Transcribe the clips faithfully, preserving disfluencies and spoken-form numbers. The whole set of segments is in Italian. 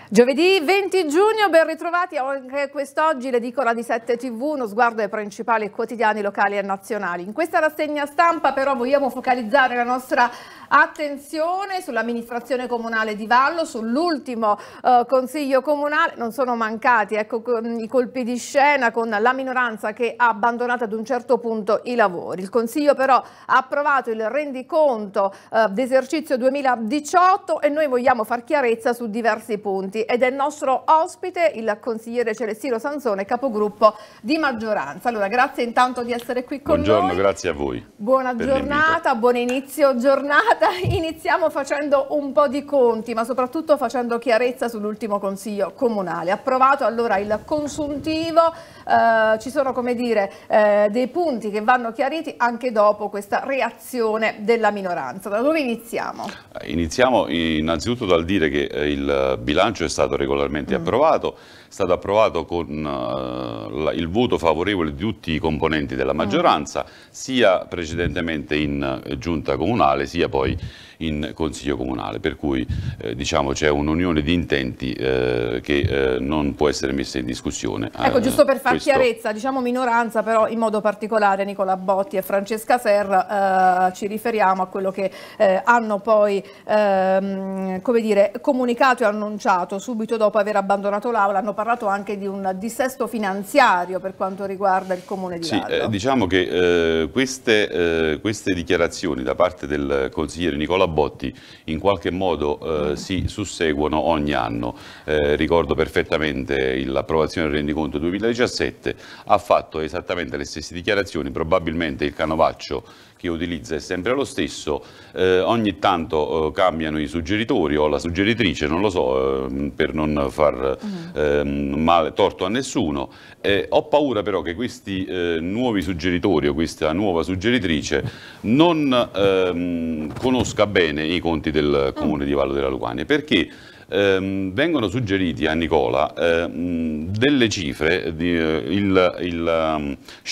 Giovedì venti giugno, ben ritrovati anche quest'oggi l'edicola di sette tivù, uno sguardo ai principali quotidiani locali e nazionali. In questa rassegna stampa però vogliamo focalizzare la nostra attenzione sull'amministrazione comunale di Vallo, sull'ultimo eh, consiglio comunale. Non sono mancati ecco, i colpi di scena con la minoranza che ha abbandonato ad un certo punto i lavori. Il consiglio però ha approvato il rendiconto eh, d'esercizio duemiladiciotto e noi vogliamo far chiarezza su diversi punti. Ed è il nostro ospite, il consigliere Celestino Sansone, capogruppo di maggioranza. Allora, grazie intanto di essere qui con Buongiorno, noi. Buongiorno, grazie a voi. Buona giornata, buon inizio giornata. Iniziamo facendo un po' di conti, ma soprattutto facendo chiarezza sull'ultimo consiglio comunale. Approvato allora il consuntivo, eh, ci sono, come dire, eh, dei punti che vanno chiariti anche dopo questa reazione della minoranza. Da dove iniziamo? Iniziamo innanzitutto dal dire che il bilancio è stato regolarmente mm. approvato, è stato approvato con uh, il voto favorevole di tutti i componenti della maggioranza, mm. sia precedentemente in uh, giunta comunale sia poi in consiglio comunale, per cui eh, diciamo c'è un'unione di intenti eh, che eh, non può essere messa in discussione. Ecco, giusto per far Questo... chiarezza, diciamo minoranza, però in modo particolare Nicola Botti e Francesca Serra, eh, ci riferiamo a quello che eh, hanno poi ehm, come dire, comunicato e annunciato subito dopo aver abbandonato l'Aula. Hanno parlato anche di un dissesto finanziario per quanto riguarda il comune di sì, Vallo. Eh, diciamo che eh, queste, eh, queste dichiarazioni da parte del consigliere Nicola Botti in qualche modo eh, si susseguono ogni anno. Eh, ricordo perfettamente l'approvazione del rendiconto duemiladiciassette, ha fatto esattamente le stesse dichiarazioni, probabilmente il canovaccio che utilizza è sempre lo stesso, eh, ogni tanto eh, cambiano i suggeritori o la suggeritrice, non lo so, eh, per non far eh, male, torto a nessuno. Eh, ho paura però che questi eh, nuovi suggeritori o questa nuova suggeritrice non ehm, conosca bene i conti del comune di Vallo della Lucania, perché ehm, vengono suggeriti a Nicola ehm, delle cifre, di, eh, il, il um,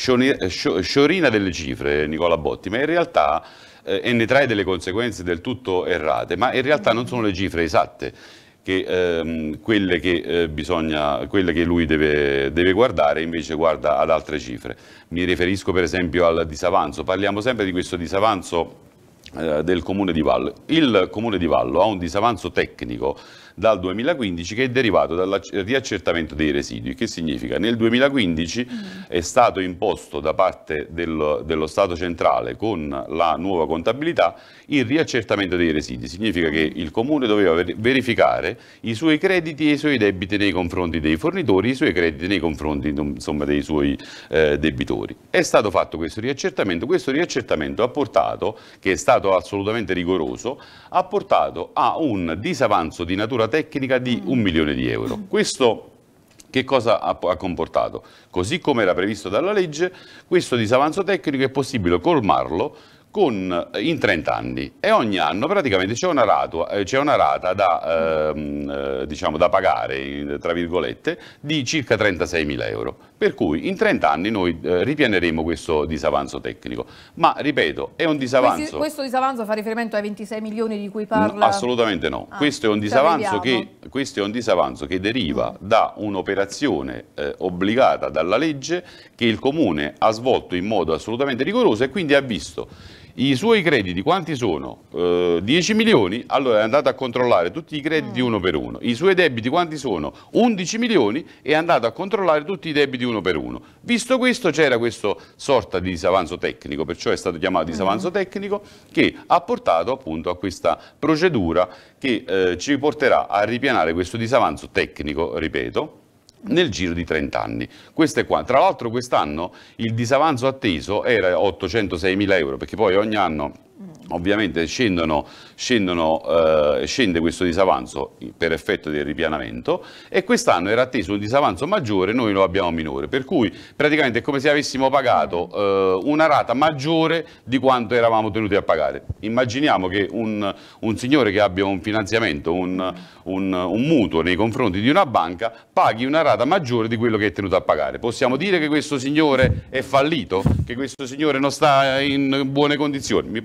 sciorina delle cifre Nicola Botti, ma in realtà eh, e ne trae delle conseguenze del tutto errate, ma in realtà non sono le cifre esatte. Che, ehm, quelle, che, eh, bisogna, quelle che lui deve, deve guardare, invece guarda ad altre cifre. Mi riferisco per esempio al disavanzo, parliamo sempre di questo disavanzo eh, del Comune di Vallo. Il Comune di Vallo ha un disavanzo tecnico dal duemilaquindici che è derivato dal riaccertamento dei residui. Che significa? Nel duemilaquindici mm. è stato imposto da parte del, dello Stato centrale con la nuova contabilità il riaccertamento dei residui. Significa che il Comune doveva verificare i suoi crediti e i suoi debiti nei confronti dei fornitori, i suoi crediti nei confronti, insomma, dei suoi eh, debitori. È stato fatto questo riaccertamento, questo riaccertamento ha portato, che è stato assolutamente rigoroso, ha portato a un disavanzo di natura tecnica di un milione di euro. Questo che cosa ha, ha comportato? Così come era previsto dalla legge, questo disavanzo tecnico è possibile colmarlo con, in trenta anni, e ogni anno praticamente c'è una, eh, una rata da, ehm, eh, diciamo, da pagare, in, tra virgolette, di circa trentaseimila euro. Per cui in trenta anni noi eh, ripianeremo questo disavanzo tecnico. Ma, ripeto, è un disavanzo... Questo, questo disavanzo fa riferimento ai ventisei milioni di cui parla? No, assolutamente no. Ah, questo, è un disavanzo che, questo è un disavanzo che deriva mm. da un'operazione eh, obbligata dalla legge che il Comune ha svolto in modo assolutamente rigoroso e quindi ha visto i suoi crediti quanti sono? Uh, dieci milioni, allora è andato a controllare tutti i crediti mm. uno per uno. I suoi debiti quanti sono? undici milioni, e è andato a controllare tutti i debiti uno per uno. Visto questo, c'era questa sorta di disavanzo tecnico, perciò è stato chiamato disavanzo mm. tecnico, che ha portato appunto a questa procedura che eh, ci porterà a ripianare questo disavanzo tecnico, ripeto, nel giro di trenta anni. Questo è qua. Tra l'altro quest'anno il disavanzo atteso era ottocentoseimila euro, perché poi ogni anno ovviamente scendono, scendono, eh, scende questo disavanzo per effetto del ripianamento, e quest'anno era atteso un disavanzo maggiore, noi lo abbiamo minore, per cui praticamente è come se avessimo pagato eh, una rata maggiore di quanto eravamo tenuti a pagare. Immaginiamo che un, un signore che abbia un finanziamento, un, un, un mutuo nei confronti di una banca, paghi una rata maggiore di quello che è tenuto a pagare. Possiamo dire che questo signore è fallito? Che questo signore non sta in buone condizioni? Mi pare che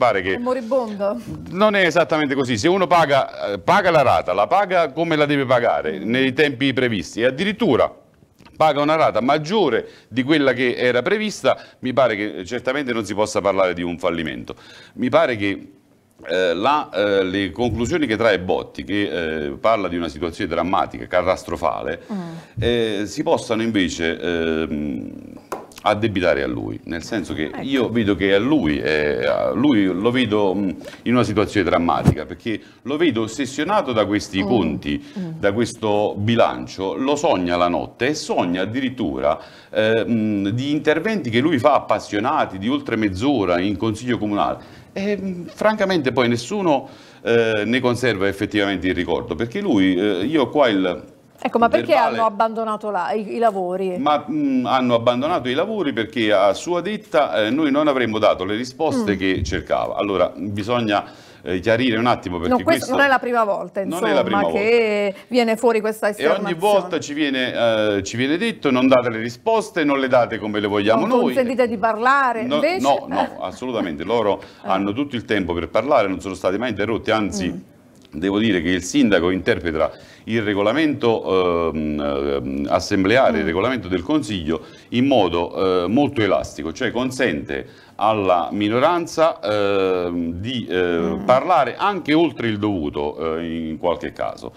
moribondo? Non è esattamente così. Se uno paga, paga la rata, la paga come la deve pagare, nei tempi previsti, e addirittura paga una rata maggiore di quella che era prevista, mi pare che certamente non si possa parlare di un fallimento. Mi pare che Eh, la, eh, le conclusioni che trae Botti, che eh, parla di una situazione drammatica, catastrofale, mm. eh, si possano invece eh, addebitare a lui, nel senso che ecco. io vedo che a lui, eh, a lui lo vedo mh, in una situazione drammatica, perché lo vedo ossessionato da questi mm. conti, mm. da questo bilancio, lo sogna la notte e sogna addirittura eh, mh, di interventi che lui fa appassionati, di oltre mezz'ora in consiglio comunale. E, francamente poi nessuno eh, ne conserva effettivamente il ricordo, perché lui, eh, io ho qua il... Ecco, ma perché verbale, hanno abbandonato la, i, i lavori? Ma mh, hanno abbandonato i lavori perché a sua detta eh, noi non avremmo dato le risposte mm. che cercava. Allora bisogna eh, chiarire un attimo, perché no, questo non è la prima volta, insomma, non è la prima che volta. viene fuori questa esternazione. E ogni volta ci viene, eh, ci viene detto: non date le risposte, non le date come le vogliamo non noi. Consentite di parlare, no, invece... No, no, assolutamente. Loro eh. hanno tutto il tempo per parlare, non sono stati mai interrotti, anzi... Mm. Devo dire che il sindaco interpreta il regolamento eh, assembleare, mm. il regolamento del Consiglio in modo eh, molto elastico, cioè consente alla minoranza eh, di eh, mm. parlare anche oltre il dovuto eh, in qualche caso.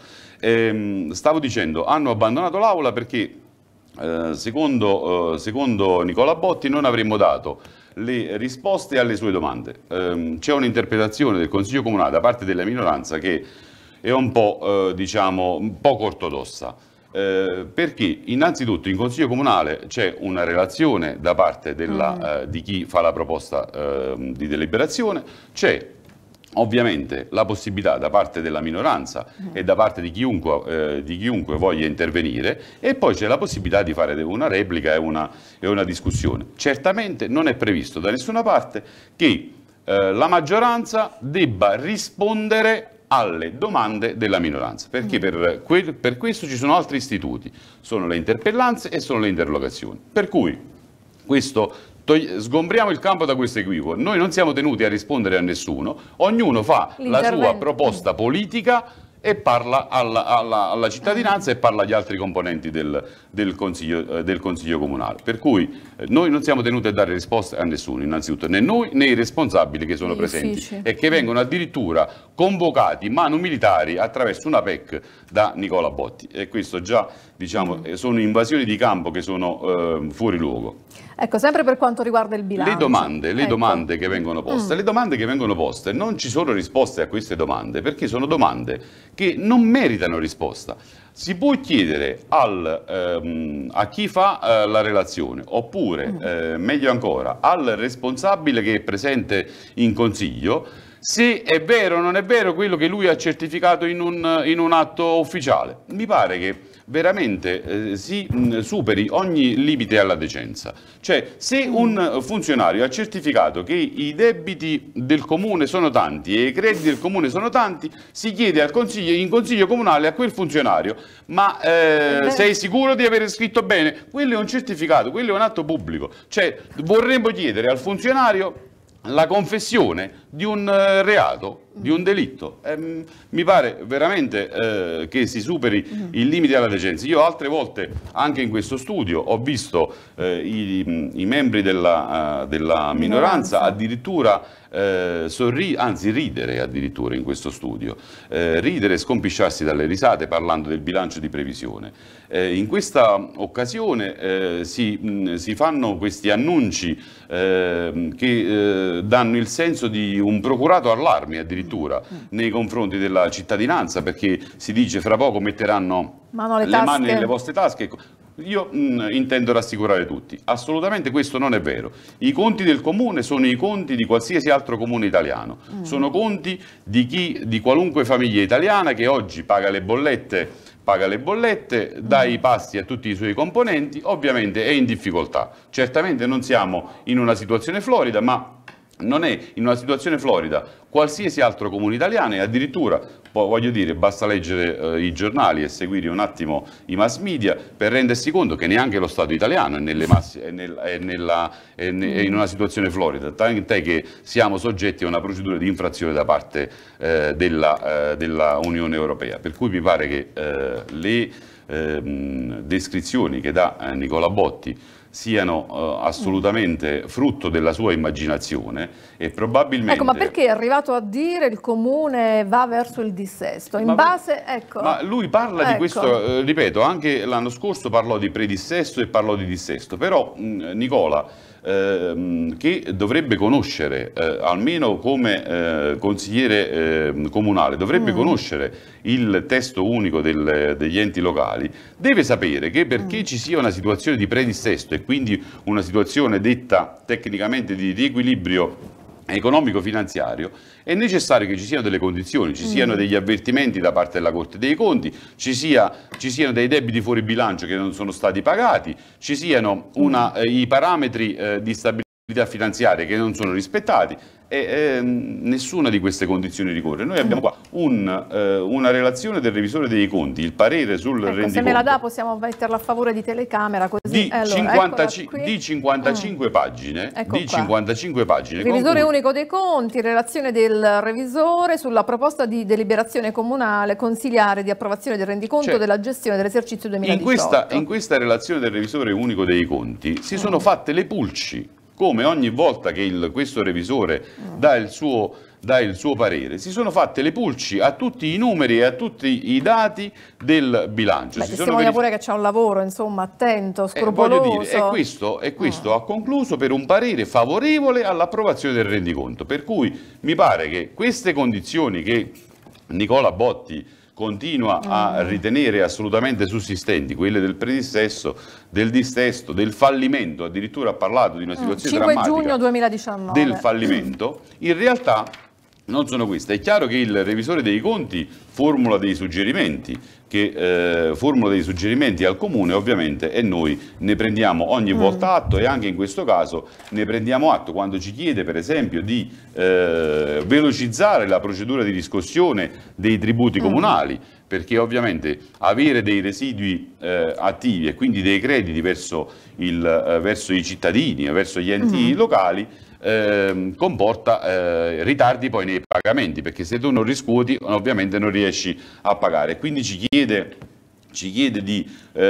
E, stavo dicendo, hanno abbandonato l'aula perché eh, secondo, eh, secondo Nicola Botti non avremmo dato le risposte alle sue domande. Ehm, c'è un'interpretazione del Consiglio Comunale da parte della minoranza che è un po', eh, diciamo, un poco ortodossa, eh, perché innanzitutto in Consiglio Comunale c'è una relazione da parte della, mm. eh, di chi fa la proposta eh, di deliberazione, c'è ovviamente la possibilità da parte della minoranza mm. e da parte di chiunque, eh, di chiunque voglia intervenire, e poi c'è la possibilità di fare una replica e una, e una discussione. Certamente non è previsto da nessuna parte che eh, la maggioranza debba rispondere alle domande della minoranza, perché mm. per, que per questo ci sono altri istituti, sono le interpellanze e sono le interrogazioni. Per cui questo... Sgombriamo il campo da questo equivoco. Noi non siamo tenuti a rispondere a nessuno, ognuno fa la sua proposta politica e parla alla, alla, alla cittadinanza e parla agli altri componenti del, del, consiglio, eh, del Consiglio Comunale. Per cui eh, noi non siamo tenuti a dare risposte a nessuno, innanzitutto, né noi né i responsabili che sono Gli presenti uffici. E che vengono addirittura convocati manu militari attraverso una P E C da Nicola Botti. E questo già, diciamo, mm. sono invasioni di campo che sono eh, fuori luogo. Ecco, sempre per quanto riguarda il bilancio. Le domande, le ecco. domande che vengono poste, mm. le domande che vengono poste, non ci sono risposte a queste domande, perché sono domande che non meritano risposta. Si può chiedere al, ehm, a chi fa eh, la relazione, oppure, mm. eh, meglio ancora, al responsabile che è presente in consiglio, se è vero o non è vero quello che lui ha certificato in un, in un atto ufficiale. Mi pare che veramente eh, si mh, superi ogni limite alla decenza. Cioè, se un funzionario ha certificato che i debiti del comune sono tanti e i crediti del comune sono tanti, si chiede al consiglio, in consiglio comunale a quel funzionario: ma eh, sei sicuro di aver scritto bene? Quello è un certificato, quello è un atto pubblico. Cioè, vorremmo chiedere al funzionario la confessione di un uh, reato, di un delitto. Eh, mi pare veramente eh, che si superi mm. il limite alla decenza. Io altre volte, anche in questo studio, ho visto eh, i, i membri della, uh, della minoranza addirittura eh, sorri anzi ridere addirittura in questo studio, eh, ridere e scompisciarsi dalle risate parlando del bilancio di previsione. Eh, in questa occasione eh, si, mh, si fanno questi annunci eh, che eh, danno il senso di un procurato allarme addirittura nei confronti della cittadinanza, perché si dice fra poco metteranno Mano le mani nelle vostre tasche. Io mh, intendo rassicurare tutti, assolutamente questo non è vero. I conti del comune sono i conti di qualsiasi altro comune italiano, mm. sono conti di chi, di qualunque famiglia italiana che oggi paga le bollette, paga le bollette, dà i pasti a tutti i suoi componenti, ovviamente è in difficoltà. Certamente non siamo in una situazione florida, ma non è in una situazione florida qualsiasi altro comune italiano, e addirittura, voglio dire, basta leggere eh, i giornali e seguire un attimo i mass media per rendersi conto che neanche lo Stato italiano è, nelle massi, è, nel, è, nella, è, ne, è in una situazione florida, tant'è che siamo soggetti a una procedura di infrazione da parte eh, della, eh, della Unione Europea. Per cui mi pare che eh, le eh, descrizioni che dà eh, Nicola Botti siano uh, assolutamente frutto della sua immaginazione e probabilmente... Ecco, ma perché è arrivato a dire il comune va verso il dissesto? In ma, base, ecco... Ma lui parla ecco. di questo, eh, ripeto, anche l'anno scorso parlò di predissesto e parlò di dissesto, però mh, Nicola, eh, che dovrebbe conoscere, eh, almeno come eh, consigliere eh, comunale, dovrebbe mm. conoscere il testo unico del, degli enti locali, deve sapere che perché mm. ci sia una situazione di predissesto e quindi una situazione detta tecnicamente di riequilibrio economico-finanziario, è necessario che ci siano delle condizioni, ci siano degli avvertimenti da parte della Corte dei Conti, ci, sia, ci siano dei debiti fuori bilancio che non sono stati pagati, ci siano una, eh, i parametri eh, di stabilità finanziaria che non sono rispettati e eh, nessuna di queste condizioni ricorre. Noi abbiamo qua un, eh, una relazione del revisore dei conti, il parere sul ecco, rendiconto. Se me la dà possiamo metterla a favore di telecamera così. Di, allora, cinquantacinque, di cinquantacinque mm. pagine, ecco di cinquantacinque pagine. Revisore cui... unico dei conti, relazione del revisore sulla proposta di deliberazione comunale consigliare di approvazione del rendiconto cioè, della gestione dell'esercizio duemiladiciotto. In questa, in questa relazione del revisore unico dei conti si mm. sono fatte le pulci, come ogni volta che il, questo revisore mm. dà il suo dà il suo parere, si sono fatte le pulci a tutti i numeri e a tutti i dati del bilancio. Beh, si sono verific... pure che c'è un lavoro, insomma, attento, scrupoloso. Eh, voglio dire, e questo, e questo mm. ha concluso per un parere favorevole all'approvazione del rendiconto, per cui mi pare che queste condizioni che Nicola Botti continua a ritenere assolutamente sussistenti, quelle del predissesto, del dissesto, del fallimento, addirittura ha parlato di una situazione cinque drammatica giugno duemiladiciannove. Del fallimento, in realtà non sono queste. È chiaro che il revisore dei conti formula dei suggerimenti, che eh, formula dei suggerimenti al comune ovviamente, e noi ne prendiamo ogni volta mm. atto, e anche in questo caso ne prendiamo atto quando ci chiede per esempio di eh, velocizzare la procedura di riscossione dei tributi mm. comunali, perché ovviamente avere dei residui eh, attivi e quindi dei crediti verso, il, eh, verso i cittadini, verso gli enti mm. locali, Eh, comporta eh, ritardi poi nei pagamenti, perché se tu non riscuoti ovviamente non riesci a pagare, quindi ci chiede, ci chiede di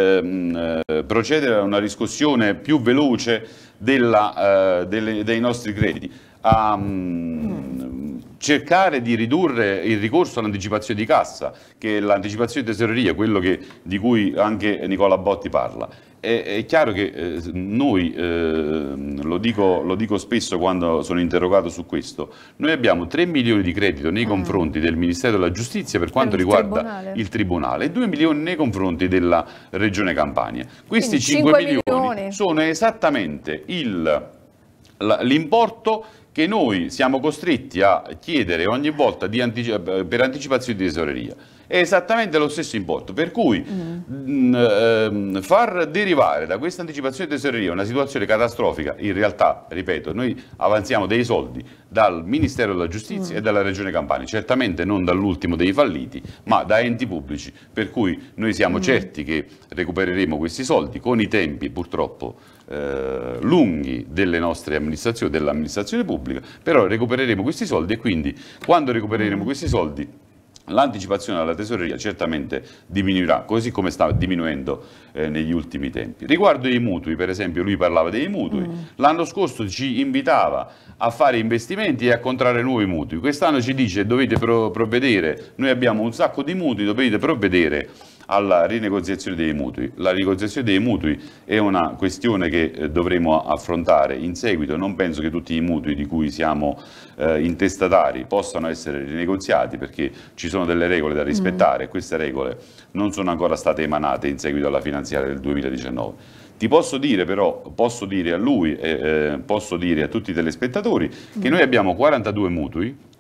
ehm, eh, procedere a una riscossione più veloce della, eh, delle, dei nostri crediti, a um, cercare di ridurre il ricorso all'anticipazione di cassa, che è l'anticipazione di tesoreria, quello che, di cui anche Nicola Botti parla. È chiaro che eh, noi, eh, lo, dico, lo dico spesso quando sono interrogato su questo, noi abbiamo tre milioni di credito nei mm. confronti del Ministero della Giustizia per quanto per riguarda tribunale. il Tribunale e due milioni nei confronti della Regione Campania. Questi cinque milioni sono esattamente l'importo che noi siamo costretti a chiedere ogni volta di anticip- per anticipazione di tesoreria. È esattamente lo stesso importo, per cui mm. mh, ehm, far derivare da questa anticipazione di tesoreria una situazione catastrofica, in realtà, ripeto, noi avanziamo dei soldi dal Ministero della Giustizia mm. e dalla Regione Campania, certamente non dall'ultimo dei falliti, ma da enti pubblici, per cui noi siamo mm. certi che recupereremo questi soldi con i tempi purtroppo eh, lunghi delle nostre amministrazioni, dell'amministrazione pubblica, però recupereremo questi soldi e quindi quando recupereremo mm. questi soldi l'anticipazione alla tesoreria certamente diminuirà, così come sta diminuendo eh, negli ultimi tempi. Riguardo ai mutui, per esempio, lui parlava dei mutui, mm. l'anno scorso ci invitava a fare investimenti e a contrarre nuovi mutui, quest'anno ci dice dovete provvedere, noi abbiamo un sacco di mutui, dovete provvedere alla rinegoziazione dei mutui. La rinegoziazione dei mutui è una questione che eh, dovremo affrontare in seguito. Non penso che tutti i mutui di cui siamo eh, intestatari possano essere rinegoziati, perché ci sono delle regole da rispettare e mm. queste regole non sono ancora state emanate in seguito alla finanziaria del duemiladiciannove. Ti posso dire però, posso dire a lui e eh, posso dire a tutti i telespettatori mm. che noi abbiamo quarantadue mutui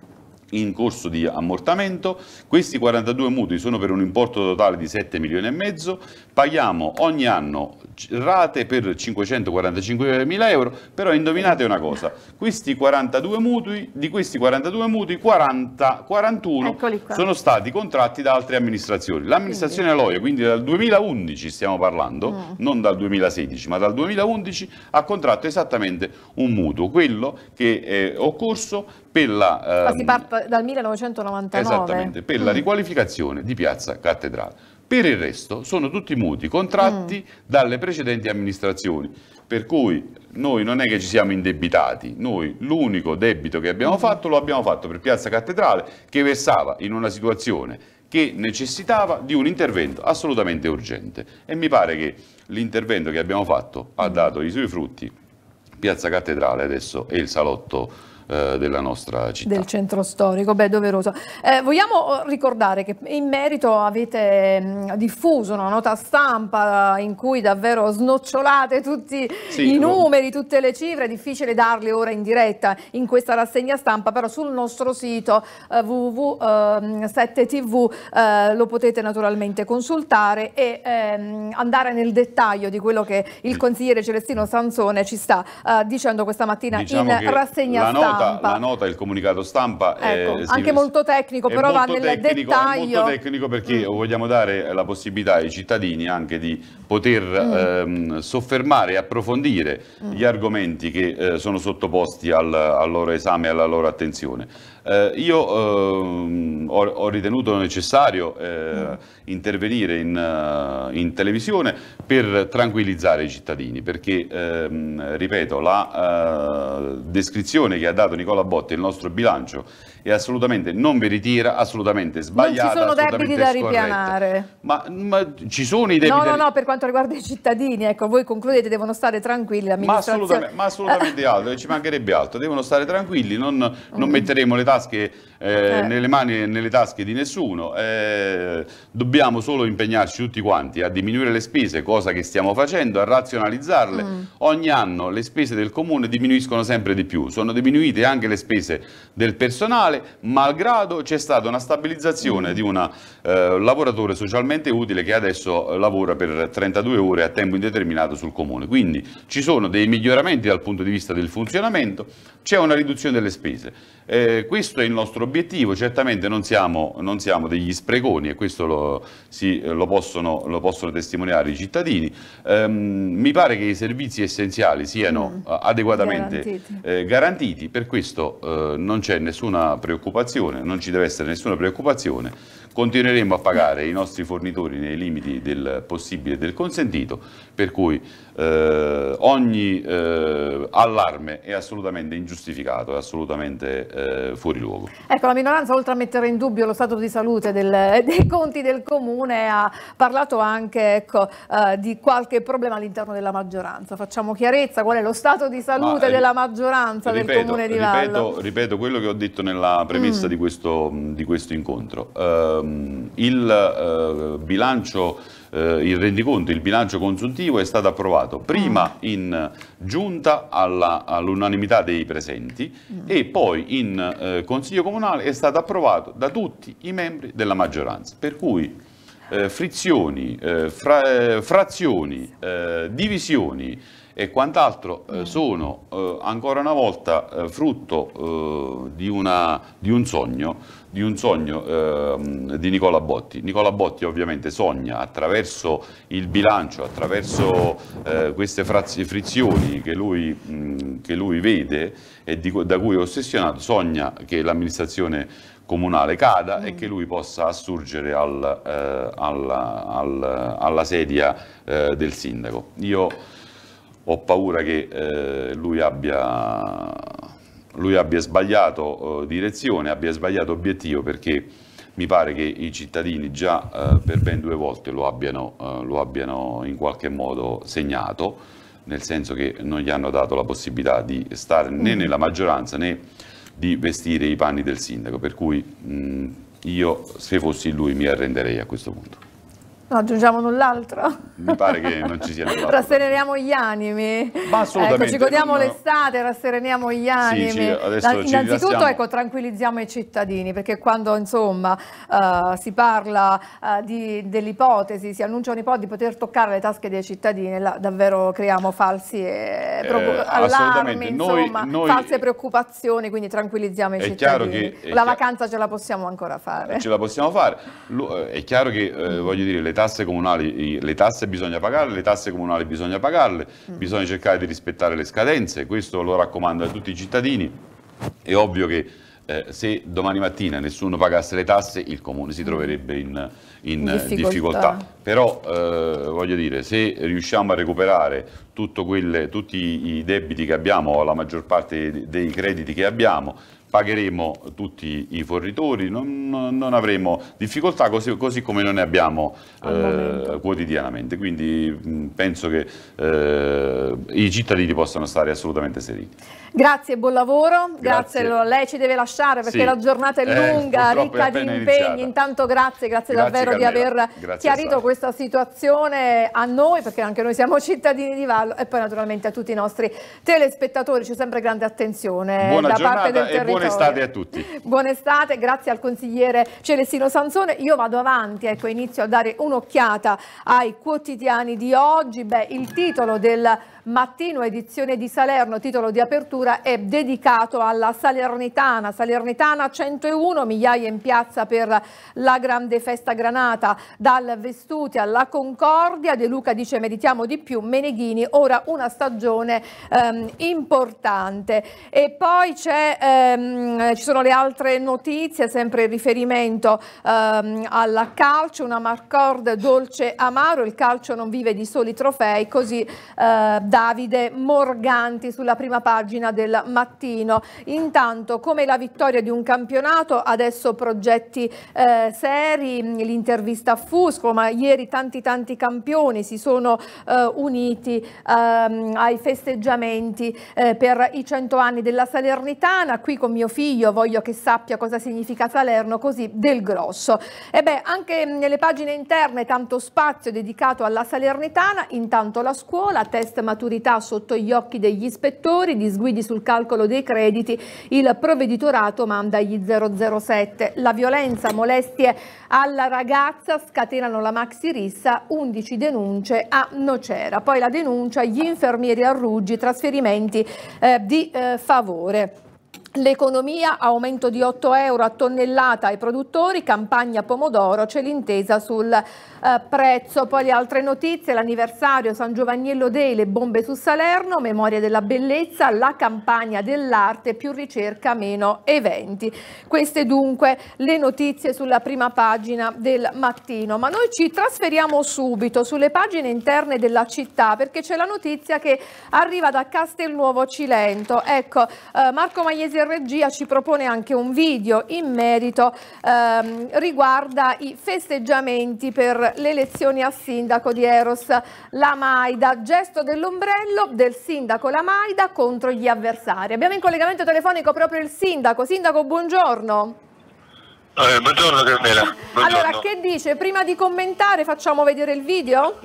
in corso di ammortamento. Questi quarantadue mutui sono per un importo totale di sette milioni e mezzo, paghiamo ogni anno rate per cinquecentoquarantacinquemila euro, però indovinate una cosa, questi quarantadue mutui, di questi quarantadue mutui quaranta, quarantuno sono stati contratti da altre amministrazioni. L'amministrazione Aloia, quindi dal duemilaundici stiamo parlando, mm. non dal duemilasedici, ma dal duemilaundici ha contratto esattamente un mutuo, quello che è occorso per la... Ma si parte dal millenovecentonovantanove. Esattamente, per mm. la riqualificazione di Piazza Cattedrale. Per il resto sono tutti mutui contratti mm. dalle precedenti amministrazioni, per cui noi non è che ci siamo indebitati, noi l'unico debito che abbiamo mm. fatto lo abbiamo fatto per Piazza Cattedrale, che versava in una situazione che necessitava di un intervento assolutamente urgente, e mi pare che l'intervento che abbiamo fatto ha dato i suoi frutti. Piazza Cattedrale adesso è il salotto della nostra città. Del centro storico, beh, doveroso. Eh, vogliamo ricordare che in merito avete mh, diffuso una nota stampa in cui davvero snocciolate tutti sì, i numeri, lo... tutte le cifre, è difficile darli ora in diretta in questa rassegna stampa, però sul nostro sito eh, w w w punto sette t v eh, lo potete naturalmente consultare e ehm, andare nel dettaglio di quello che il consigliere Celestino Sansone ci sta eh, dicendo questa mattina diciamo in rassegna stampa. La nota, il comunicato stampa ecco, è anche molto tecnico, però va nel tecnico, dettaglio. È molto tecnico perché mm. vogliamo dare la possibilità ai cittadini anche di poter mm. ehm, soffermare e approfondire mm. gli argomenti che eh, sono sottoposti al, al loro esame e alla loro attenzione. Eh, io eh, ho, ho ritenuto necessario eh, mm. intervenire in, uh, in televisione per tranquillizzare i cittadini, perché, ehm, ripeto, la uh, descrizione che ha dato Nicola Botti, il nostro bilancio, è assolutamente non veritiera, assolutamente sbagliata. Non ci sono debiti da ripianare. Ma, ma ci sono i debiti? No, no, no, per quanto riguarda i cittadini, ecco, voi concludete, devono stare tranquilli, l'amministrazione. Ma assolutamente, ma assolutamente altro, ci mancherebbe altro, devono stare tranquilli, non, non mm. metteremo le tasche eh, eh. nelle mani e nelle tasche di nessuno, eh, dobbiamo solo impegnarci tutti quanti a diminuire le spese, cosa che stiamo facendo, a razionalizzarle. Mm. Ogni anno le spese del comune diminuiscono sempre di più, sono diminuite anche le spese del personale, malgrado c'è stata una stabilizzazione mm. di un eh, lavoratore socialmente utile che adesso lavora per trentadue ore a tempo indeterminato sul comune. Quindi ci sono dei miglioramenti dal punto di vista del funzionamento, c'è una riduzione delle spese. Eh, questo è il nostro obiettivo, certamente non siamo, non siamo degli spreconi e questo lo, sì, lo, possono, lo possono testimoniare i cittadini. Eh, mi pare che i servizi essenziali siano mm. adeguatamente garantiti. Eh, garantiti, per questo eh, non c'è nessuna preoccupazione, non ci deve essere nessuna preoccupazione. Continueremo a pagare i nostri fornitori nei limiti del possibile e del consentito, per cui eh, ogni eh, allarme è assolutamente ingiustificato, è assolutamente eh, fuori luogo. Ecco, la minoranza, oltre a mettere in dubbio lo stato di salute del, dei conti del Comune, ha parlato anche ecco, eh, di qualche problema all'interno della maggioranza. Facciamo chiarezza, qual è lo stato di salute Ma, della maggioranza ripeto, del Comune di Vallo? Ripeto, ripeto quello che ho detto nella premessa mm. di, questo, di questo incontro. Uh, il uh, bilancio, uh, il rendiconto, il bilancio consuntivo è stato approvato prima mm. in giunta all'unanimità dei presenti mm. e poi in uh, Consiglio Comunale è stato approvato da tutti i membri della maggioranza, per cui uh, frizioni, uh, fra, uh, frazioni, uh, divisioni e quant'altro eh, sono eh, ancora una volta eh, frutto eh, di, una, di un sogno, di, un sogno eh, di Nicola Botti. Nicola Botti ovviamente sogna attraverso il bilancio, attraverso eh, queste frizioni che lui, mh, che lui vede e di, da cui è ossessionato, sogna che l'amministrazione comunale cada mm. e che lui possa assurgere al, eh, alla, al, alla sedia eh, del sindaco. Io ho paura che eh, lui, abbia, lui abbia sbagliato eh, direzione, abbia sbagliato obiettivo, perché mi pare che i cittadini già eh, per ben due volte lo abbiano, eh, lo abbiano in qualche modo segnato, nel senso che non gli hanno dato la possibilità di stare né nella maggioranza né di vestire i panni del sindaco, per cui mh, io, se fossi lui, mi arrenderei a questo punto. Non aggiungiamo null'altro? Mi pare che non ci sia null'altro. Rassereniamo gli animi. Ma assolutamente. Ecco, ci godiamo non... l'estate, rassereniamo gli animi. Sì, ci, adesso La, ci innanzitutto rilassiamo. ecco, tranquillizziamo i cittadini, perché quando insomma uh, si parla uh, di, dell'ipotesi, si annuncia un'ipotesi di poter toccare le tasche dei cittadini, là, davvero creiamo falsi eh, eh, allarmi, insomma, noi, noi... false preoccupazioni, quindi tranquillizziamo i è cittadini. Che, la chiaro... vacanza ce la possiamo ancora fare. Ce la possiamo fare. È chiaro che, eh, voglio dire, le tasse comunali, le tasse bisogna pagarle, le tasse comunali bisogna pagarle, mm. bisogna cercare di rispettare le scadenze, questo lo raccomando a tutti i cittadini. È ovvio che eh, se domani mattina nessuno pagasse le tasse, il comune si troverebbe in, in difficoltà. difficoltà. Però, eh, voglio dire, se riusciamo a recuperare tutto quelle, tutti i debiti che abbiamo, o la maggior parte dei crediti che abbiamo, pagheremo tutti i fornitori, non, non avremo difficoltà, così, così come non ne abbiamo eh, quotidianamente. Quindi mh, penso che eh, i cittadini possano stare assolutamente sereni. Grazie, buon lavoro. Grazie. Grazie. Lei ci deve lasciare perché sì. la giornata è lunga, eh, ricca è di impegni. iniziata. Intanto grazie, grazie, grazie davvero Carmela. Di aver grazie chiarito questa situazione a noi, perché anche noi siamo cittadini di Vallo, e poi naturalmente a tutti i nostri telespettatori. C'è sempre grande attenzione buona da giornata parte del e territorio. Buona estate a tutti. Buona estate, grazie al consigliere Celestino Sansone. Io vado avanti, ecco, inizio a dare un'occhiata ai quotidiani di oggi. Beh, il titolo del Mattino, edizione di Salerno, titolo di apertura, è dedicato alla Salernitana. Salernitana centouno, migliaia in piazza per la grande festa granata, dal Vestuti alla Concordia. De Luca dice meritiamo di più, Meneghini ora una stagione ehm, importante. E poi c'è, ehm, ci sono le altre notizie, sempre in riferimento ehm, al calcio, una Marcord dolce amaro, il calcio non vive di soli trofei, così eh, Davide Morganti sulla prima pagina del Mattino. Intanto, come la vittoria di un campionato, adesso progetti eh, seri, l'intervista a Fusco, ma ieri tanti tanti campioni si sono eh, uniti ehm, ai festeggiamenti eh, per i cento anni della Salernitana. Qui con mio figlio voglio che sappia cosa significa Salerno, così del grosso. E beh, anche nelle pagine interne tanto spazio dedicato alla Salernitana. Intanto la scuola, test maturità sotto gli occhi degli ispettori, disguidi sul calcolo dei crediti, il provveditorato manda gli zero zero sette. La violenza, molestie alla ragazza scatenano la maxi rissa, undici denunce a Nocera. Poi la denuncia, gli infermieri a Ruggi, trasferimenti eh, di eh, favore. L'economia, aumento di otto euro a tonnellata ai produttori, campagna pomodoro, c'è l'intesa sul eh, prezzo. Poi le altre notizie, l'anniversario San Giovannello Day, le bombe su Salerno, memoria della bellezza, la campagna dell'arte, più ricerca, meno eventi. Queste dunque le notizie sulla prima pagina del Mattino. Ma noi ci trasferiamo subito sulle pagine interne della città, perché c'è la notizia che arriva da Castelnuovo Cilento. Ecco, eh, Marco Magliesi regia ci propone anche un video in merito, ehm, riguarda i festeggiamenti per le elezioni a sindaco di Eros Lamaida, gesto dell'ombrello del sindaco Lamaida contro gli avversari. Abbiamo in collegamento telefonico proprio il sindaco. Sindaco, buongiorno. Eh, buongiorno Carmela. Buongiorno. Allora, che dice? Prima di commentare facciamo vedere il video?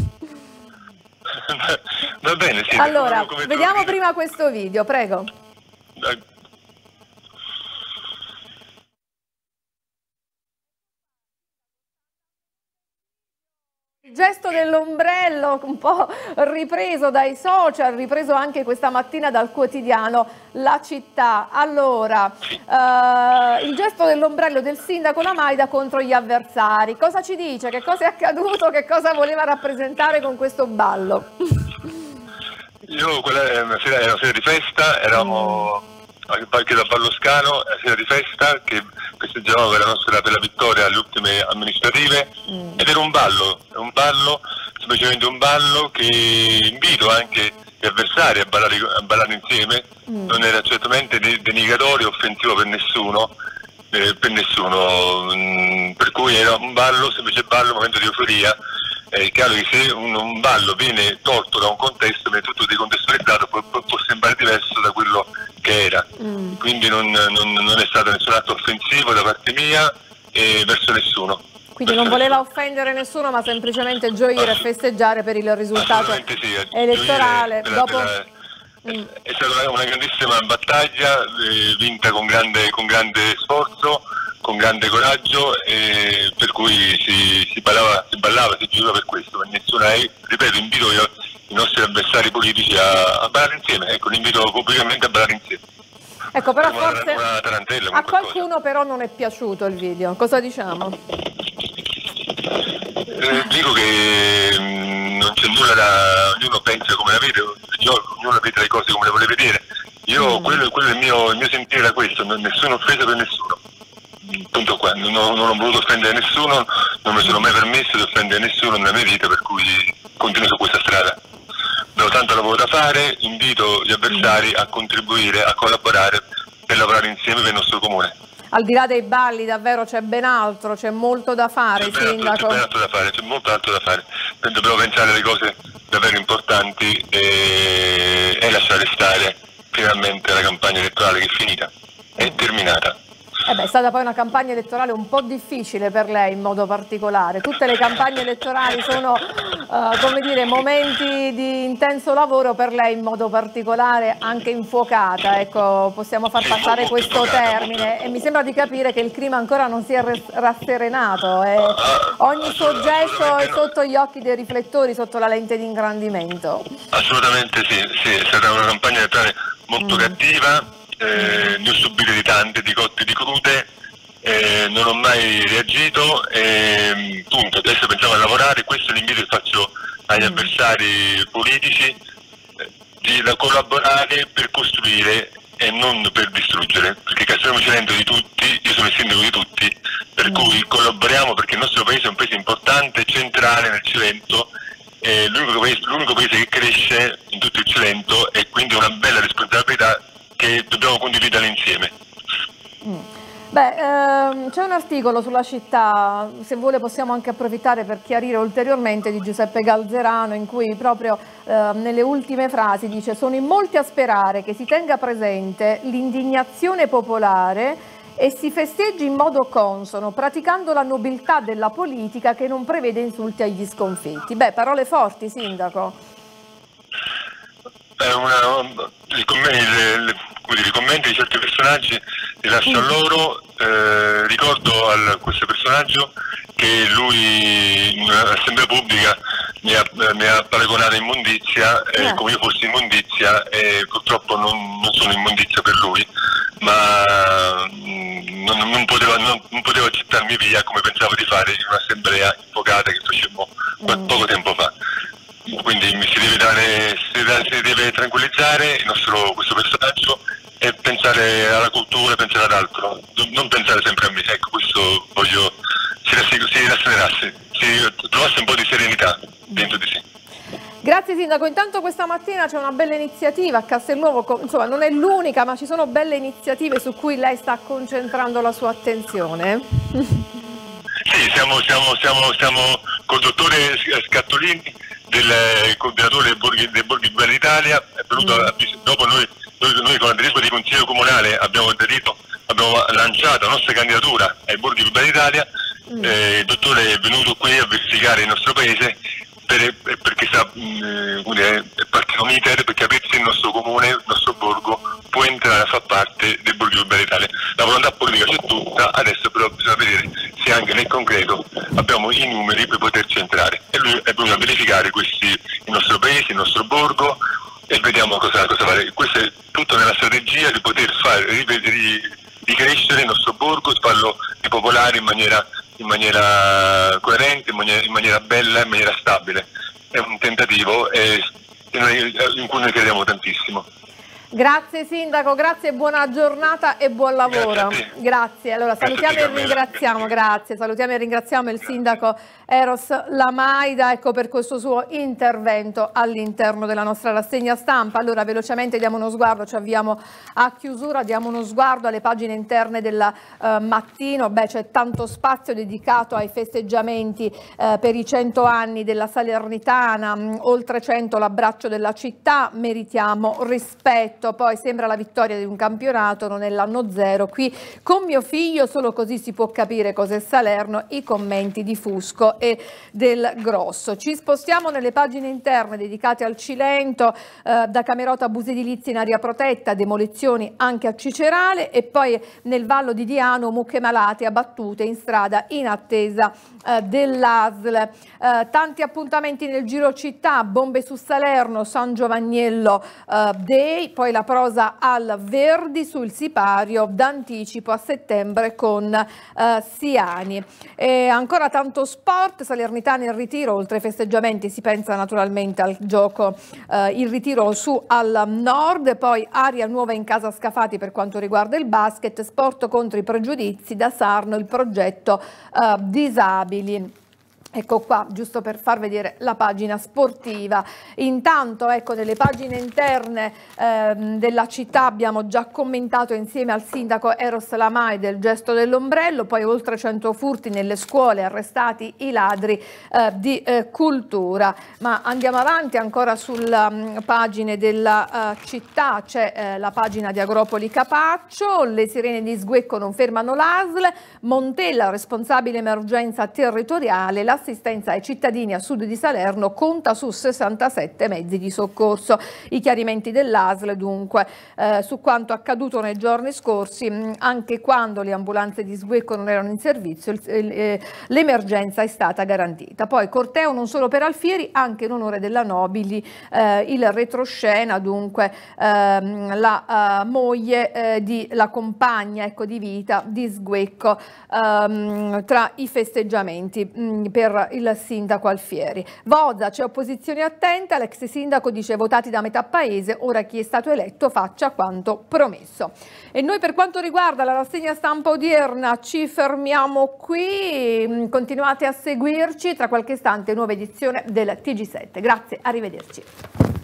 Va bene, sì. Allora, vediamo prima questo video, prego. Dai. Il gesto dell'ombrello un po' ripreso dai social, ripreso anche questa mattina dal quotidiano La Città. Allora, eh, il gesto dell'ombrello del sindaco Lamaida contro gli avversari. Cosa ci dice? Che cosa è accaduto? Che cosa voleva rappresentare con questo ballo? Io, quella era una sera, era una sera di festa, eravamo al Parco da Balloscano, una sera di festa che festeggiavamo per la nostra per la vittoria alle ultime amministrative, mm. ed era un ballo, un ballo, semplicemente un ballo che invito anche gli avversari a ballare, a ballare insieme, mm. non era certamente denigratorio, offensivo per nessuno, eh, per nessuno, mm, per cui era un ballo, semplice ballo, un momento di euforia. È chiaro che se un, un ballo viene tolto da un contesto, viene tutto decontestualizzato, può, può, può sembrare diverso da quello che era. Mm. Quindi non, non, non è stato nessun atto offensivo da parte mia e verso nessuno. Quindi non voleva offendere nessuno, ma semplicemente gioire e festeggiare per il risultato sì, elettorale. Per la, Dopo... per la... Mm. È stata una grandissima battaglia, eh, vinta con grande, con grande sforzo, con grande coraggio, eh, per cui si, si, ballava, si ballava, si giurava per questo. Per nessuna, ripeto, invito io, i nostri avversari politici a, a ballare insieme, ecco, li invito pubblicamente a ballare insieme. Ecco, però una, forse una tarantella, a qualcuno però non è piaciuto il video, cosa diciamo? Eh, dico che mh, non c'è nulla da... ognuno pensa come la vede, ognuno vede le cose come le vuole vedere. Io, mm. quello, quello è il mio, il mio sentire da questo, non, nessuna offesa per nessuno. Punto qua, non ho, non ho voluto offendere nessuno, non mi sono mai permesso di offendere nessuno nella mia vita, per cui continuo su questa strada. Ho tanto lavoro da fare, invito gli avversari a contribuire, a collaborare per lavorare insieme per il nostro comune. Al di là dei balli davvero c'è ben altro, c'è molto da fare, c'è Sindaco. C'è ben altro da fare, c'è molto altro da fare. Dobbiamo pensare alle cose davvero importanti e, e lasciare stare finalmente la campagna elettorale che è finita, è terminata. Eh beh, è stata poi una campagna elettorale un po' difficile per lei in modo particolare. Tutte le campagne elettorali sono, uh, come dire, momenti di intenso lavoro, per lei in modo particolare anche infuocata. Ecco, possiamo far passare questo termine e mi sembra di capire che il clima ancora non si è rasserenato. E ogni suo gesto è sotto gli occhi dei riflettori, sotto la lente di ingrandimento. Assolutamente sì, sì, è stata una campagna elettorale molto mm. cattiva. Eh, ne ho subite di tante, di cotte e di crude, eh, non ho mai reagito, eh, punto. Adesso pensiamo a lavorare. Questo è l'invito che faccio agli avversari politici, eh, di collaborare per costruire e non per distruggere, perché Castello Cilento è di tutti, io sono il sindaco di tutti, per mm. cui collaboriamo, perché il nostro paese è un paese importante, centrale nel Cilento, è l'unico paese, l'unico paese che cresce in tutto il Cilento, e quindi una bella responsabilità che dobbiamo condividere insieme. Mm. Beh, ehm, c'è un articolo sulla città, se vuole possiamo anche approfittare per chiarire ulteriormente, di Giuseppe Galzerano, in cui proprio eh, nelle ultime frasi dice: sono in molti a sperare che si tenga presente l'indignazione popolare e si festeggi in modo consono, praticando la nobiltà della politica che non prevede insulti agli sconfitti. Beh, parole forti, Sindaco. È una, i, commenti, le, i commenti di certi personaggi li lascio a loro. Eh, ricordo a questo personaggio che lui in un'assemblea pubblica mi ha, mi ha paragonato in immondizia, eh, eh. come io fossi immondizia, e purtroppo non, non sono immondizia per lui, ma mh, non, non, poteva, non, non poteva gettarmi via come pensavo di fare in un'assemblea invocata che facemmo mm. poco tempo fa. Quindi mi si deve dare, si deve, si deve tranquillizzare il nostro, questo personaggio, e pensare alla cultura, pensare ad altro, non pensare sempre a me. Ecco, questo voglio, si, si rassegnasse, si trovasse un po' di serenità dentro di sé. Grazie Sindaco, intanto questa mattina c'è una bella iniziativa a Castelnuovo, insomma non è l'unica, ma ci sono belle iniziative su cui lei sta concentrando la sua attenzione. Sì, siamo, siamo, siamo, siamo col dottore Scattolini, del coordinatore dei Borghi, dei Borghi Bella d'Italia, è venuto mm. a, dopo noi, noi, noi con l'aderismo di Consiglio Comunale abbiamo aderito, abbiamo lanciato la nostra candidatura ai Borghi Bella d'Italia, mm. eh, il dottore è venuto qui a verificare il nostro paese per, perché sta eh, partito un iter per capire se il nostro comune, il nostro borgo può entrare a far parte del Borghi Bella d'Italia. La volontà politica c'è tutta, adesso però bisogna vedere se anche nel concreto abbiamo i numeri per poterci entrare, e lui è venuto a verificare questi, il nostro paese, il nostro borgo, e vediamo cosa, cosa fare. Questo è tutto nella strategia di poter fare, ricrescere il nostro borgo, farlo ripopolare in maniera, in maniera coerente, in maniera, in maniera bella, in maniera stabile. È un tentativo eh, in cui noi crediamo tantissimo. Grazie Sindaco, grazie, buona giornata e buon lavoro. Grazie. Grazie. Allora salutiamo e ringraziamo, grazie, salutiamo e ringraziamo il Sindaco Eros Lamaida, ecco, per questo suo intervento all'interno della nostra rassegna stampa. Allora velocemente diamo uno sguardo, ci avviamo a chiusura, diamo uno sguardo alle pagine interne del uh, mattino. Beh, c'è tanto spazio dedicato ai festeggiamenti uh, per i cento anni della Salernitana, um, oltre cento l'abbraccio della città, meritiamo rispetto. detto poi sembra la vittoria di un campionato, non è l'anno zero, qui con mio figlio solo così si può capire cos'è Salerno, i commenti di Fusco e del Grosso. Ci spostiamo nelle pagine interne dedicate al Cilento, eh, da Camerota abusi edilizi in area protetta, demolizioni anche a Cicerale, e poi nel Vallo di Diano mucche malate abbattute in strada in attesa eh, dell'A S L. Eh, tanti appuntamenti nel giro città, bombe su Salerno, San Giovanniello eh, Day, poi la prosa al Verdi sul sipario d'anticipo a settembre con eh, Siani. E ancora tanto sport, salernitani in ritiro, oltre ai festeggiamenti si pensa naturalmente al gioco, eh, il ritiro su al nord, poi aria nuova in casa Scafati per quanto riguarda il basket, sport contro i pregiudizi, da Sarno il progetto eh, disabili. Ecco qua, giusto per far vedere la pagina sportiva. Intanto, ecco, nelle pagine interne ehm, della città abbiamo già commentato insieme al sindaco Eros Lamai del gesto dell'ombrello, poi oltre cento furti nelle scuole, arrestati i ladri eh, di eh, cultura. Ma andiamo avanti ancora sulle um, pagine della uh, città, c'è eh, la pagina di Agropoli Capaccio, le sirene di sguecco non fermano l'A S L, Montella, responsabile emergenza territoriale, la assistenza ai cittadini a sud di Salerno conta su sessantasette mezzi di soccorso. I chiarimenti dell'A S L dunque eh, su quanto accaduto nei giorni scorsi, mh, anche quando le ambulanze di sguecco non erano in servizio, eh, l'emergenza è stata garantita. Poi corteo non solo per Alfieri, anche in onore della Nobili, eh, il retroscena dunque ehm, la uh, moglie eh, di la compagna, ecco, di vita di sguecco ehm, tra i festeggiamenti mh, per il sindaco Alfieri. Voza, c'è opposizione attenta, l'ex sindaco dice votati da metà paese, ora chi è stato eletto faccia quanto promesso. E noi per quanto riguarda la rassegna stampa odierna ci fermiamo qui, continuate a seguirci, tra qualche istante nuova edizione del T G sette. Grazie, arrivederci.